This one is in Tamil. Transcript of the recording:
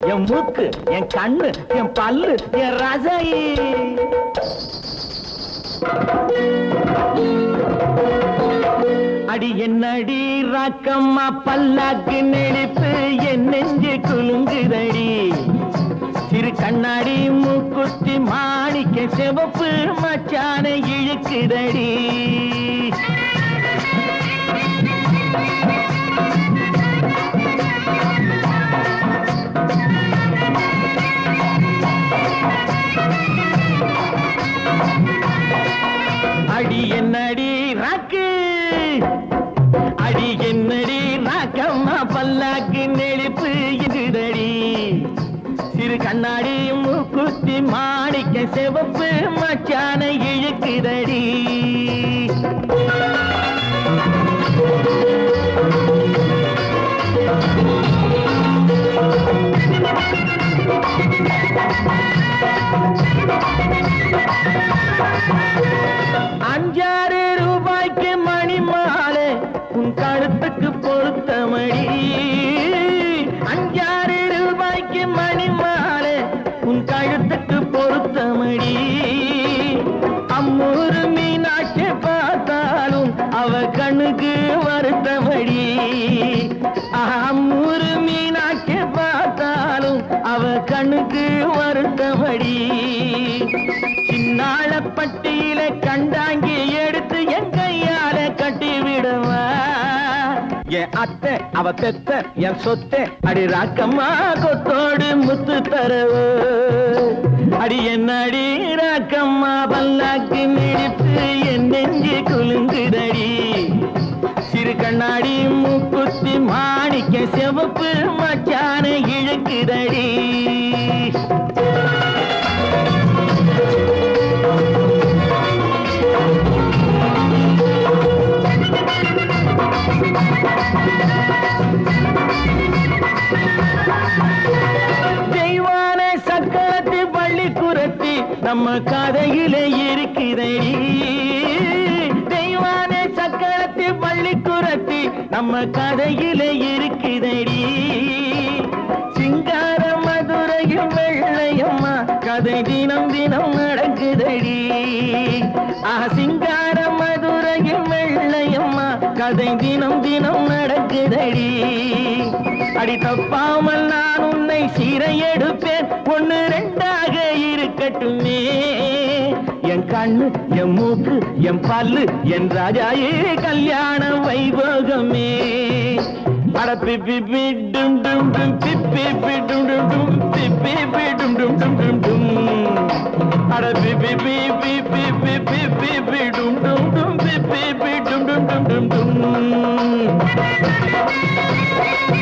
என் மூக்கு, என் கண்ணு, என் பல்லு, என் ரசாயி. அடி என்னடி ராக்கம்மா பல்லாக்கு நெளிப்பு என் நெஞ்சு குலுங்குதடி. சிறு கண்ணாடி மூக்குத்தி மாணிக்க சிவப்பு மச்சான இழுக்குதடி. அடி என்னடி ராக்கு, அடி என்னடி ராக்கம்மா பல்லாக்கு நெளிப்பு இதுதடி. சிறு கண்ணாடி மூக்குத்தி மாணிக்க சிவப்பு மச்சான இழுக்குதடி. ₹5 மணி மாலை உன் கழுத்துக்கு பொருத்தமடி. ₹5 மணி மாலை உன் கழுத்துக்கு பொருத்தமடி. அம்மூரு மீனாட்சி பார்த்தாலும் அவ கண்ணுக்கு வருத்தமடி. அம்மூரு மீனாட்சி பார்த்தாலும் அவ கண்ணுக்கு வருத்தமடி. சின்னாள பட்டியில கண்டாங்கி எடுத்து என் கையால கட்டி விடுவா. என் அத்தை அவ பெத்த என் சொத்தை அடி ராக்கம்மா கொத்தோடு முத்து தரவோ. அடி என்னடி ராக்கம்மா பல்லாக்கு நெளிப்பு என் நெஞ்சு குலுங்குதடி. சிறு கண்ணாடி மூக்குத்தி மாணிக்க சிவப்பு மச்சான இழுக்குதடி. தெய்வான சக்கரத்து பள்ளி குரத்தி நம்ம கதையில இருக்குதடி. தெய்வான சக்கரத்து பள்ளி குரத்தி நம்ம கதையில இருக்குதடி. சிங்கார மதுரையும் வெள்ளையம்மா கதை தினம் தினம் நடக்குதடி. சிங்கார மதுரையும் வெள்ளையம்மா கதை தினம் தினம் நடக்குதடி. அடி தப்பாமல் நான் உன்னை சீரை எடுப்பேன், 1 2ஆக இருக்கட்டுமே. என் கண்ணு, என் மூக்கு, என் பல்லு, என் ராஜாயே கல்யாண வைபோகமே. அட பிப்பி டும் டும் டும் பிப்பி டும் டும் டும் பிப்பி டும் டும் டும் டும் டும். அட பிப்பி பிப்பி பிப்பி பிப்பி டும் டும் டும் பிப்பி டும் டும் டும் டும் டும்.